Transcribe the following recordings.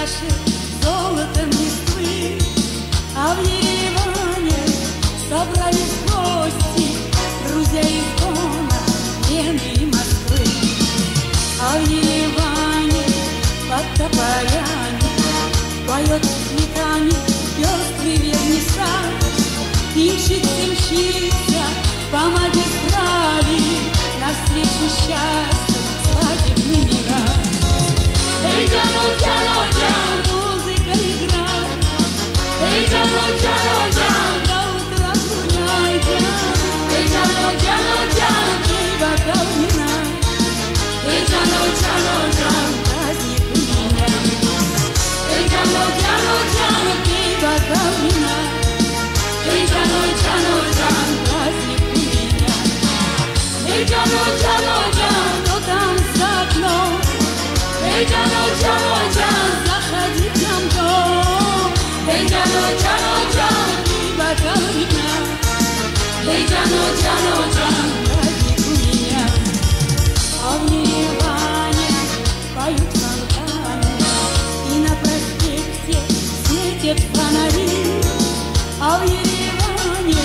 пляшет золотом листвы, а в Ереване собрались гости, друзья из Дона, Вены и Москвы. А в Ереване под тополями поет в сметане пестрый вернисаж, ищет мчится по магистрали навстречу счастью свадебный мираж. Эй, Джано, Джано, Джан, музыка играет. Эй, Джано, Джано, Джан, до утра гуляй, Джан. Эй, Джано, Джано, Джан, пей бокал вина. Эй, Джано, Джано, Джан, праздник у меня. Эй, Джано, Джано, Джан, пей бокал вина. Эй, Джано, Джано, Джан, праздник у меня. Эй, Джано, Джано, Джан, кто там за окном? Эй, Джано, Джано, Джан, заходи к нам в дом. Эй, Джано, Джано, Джан, пей бокал вина. Эй, Джано, Джано, Джан, праздник у меня. А в Ереване поют фонтаны, и на проспекте светят фонари. А в Ереване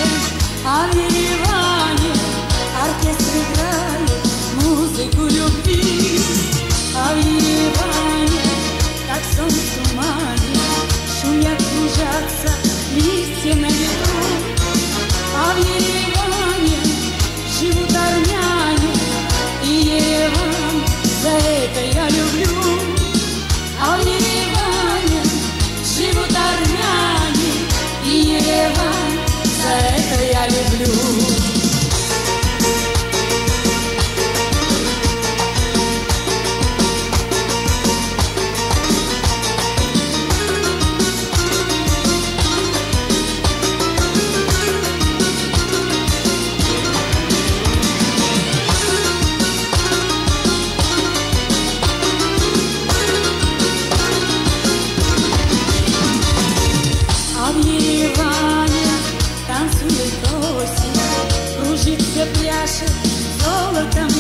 оркестр играет музыку любви. А в Ереване, как сон в тумане, шумят, кружатся листья на ветру. А в Ереване живут армяне, и Ереван за это я люблю. А в Ереване живут армяне, и Ереван за это я люблю. А в Ереване танцует осень, кружится, пляшет золотом